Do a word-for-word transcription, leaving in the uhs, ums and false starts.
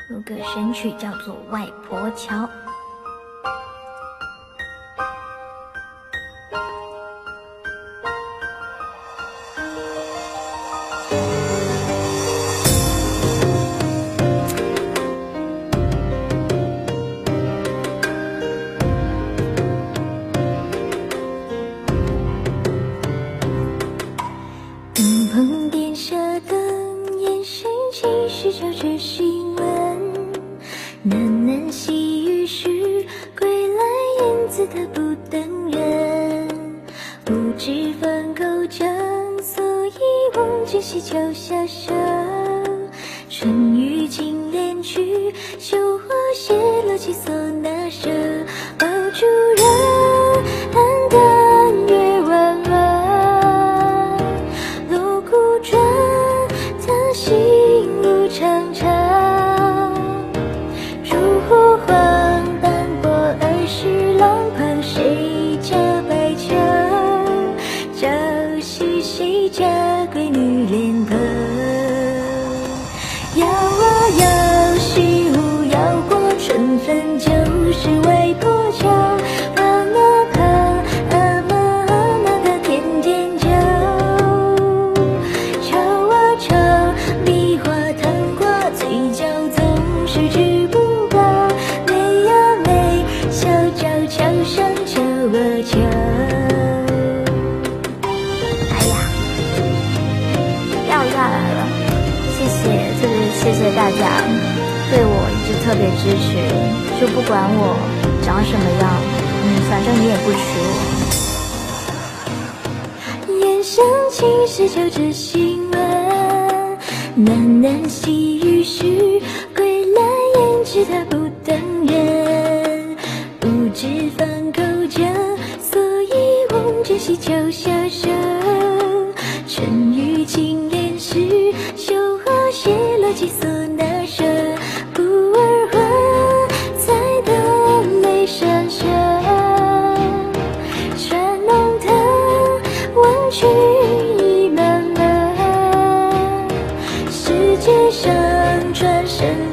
有个神曲叫做《外婆桥》。灯棚电射灯，眼神其实交织新闻。喃喃细语时，归来燕子它不等人。不知分口争，所以忘记溪桥下声。春雨轻恋去，绣花谢了几所那舍，抱住人，淡淡月弯弯。锣鼓转，他心路长长。如湖黄斑驳儿时浪旁，谁家白墙？朝夕谁家闺女脸庞？摇啊摇，虚无摇过春分，就是外婆桥。旁啊旁，阿妈阿妈她天天教。吵啊吵，梨花糖瓜，嘴角总是止不饱。美呀美，小脚桥上敲啊敲。哎呀，要下来了，谢谢，特别谢谢大家对我一直特别支持，就不管我长什么样，嗯，反正你也不娶我。烟香气是交织新闻，喃喃细语时，归来燕知它不等人。不知放口着，所以忘记溪桥下声。春雨轻恋时，绣花谢了几所那舍。不二花，才得泪闪闪。船弄堂，忘去已慢慢。世界上转身